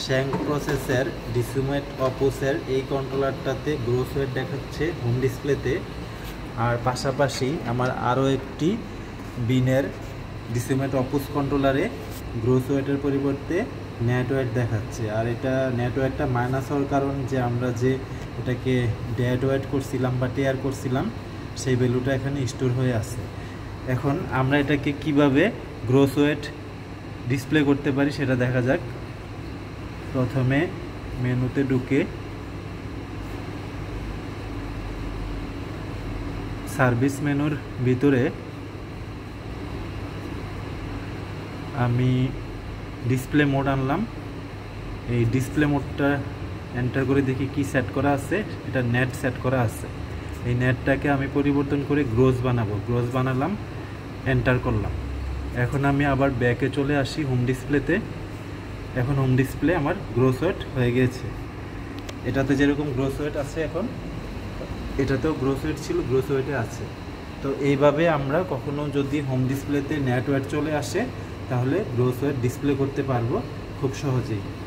Schenck প্রসেসের ডিসোমেট অপুসের এই কন্ট্রোলারটাতে গ্রোস ওয়েট দেখাচ্ছে হোম ডিসপ্লেতে, আর পাশাপাশি আমার আরও একটি বিনের ডিসোমেট অপুস কন্ট্রোলারে গ্রোস ওয়েটের পরিবর্তে নেট ওয়েট দেখাচ্ছে। আর এটা নেট ওয়েটটা মাইনাস হওয়ার কারণ যে আমরা যে এটাকে ডেড ওয়েট করছিলাম বা টেয়ার করছিলাম সেই ভ্যালুটা এখানে স্টোর হয়ে আছে। এখন আমরা এটাকে কিভাবে গ্রোস ওয়েট ডিসপ্লে করতে পারি সেটা দেখা যাক। প্রথমে মেনুতে ঢুকে সার্ভিস মেনুর ভিতরে আমি ডিসপ্লে মোড আনলাম। এই ডিসপ্লে মোডটা এন্টার করে দেখি কি সেট করা আছে। এটা নেট সেট করা আছে। এই নেটটাকে আমি পরিবর্তন করে গ্রোস বানাবো। গ্রোস বানালাম, এন্টার করলাম। এখন আমি আবার ব্যাকে চলে আসি হোম ডিসপ্লেতে। এখন হোম ডিসপ্লে আমার গ্রোস ওয়েট হয়ে গেছে। এটাতে যেরকম গ্রোস ওয়েট আছে এখন এটাতেও গ্রোস ওয়েট ছিল, গ্রোস ওয়েটে আছে। তো এইভাবে আমরা কখনো যদি হোম ডিসপ্লেতে নেট ওয়েট চলে আসে তাহলে গ্রোস ওয়েট ডিসপ্লে করতে পারবো খুব সহজেই।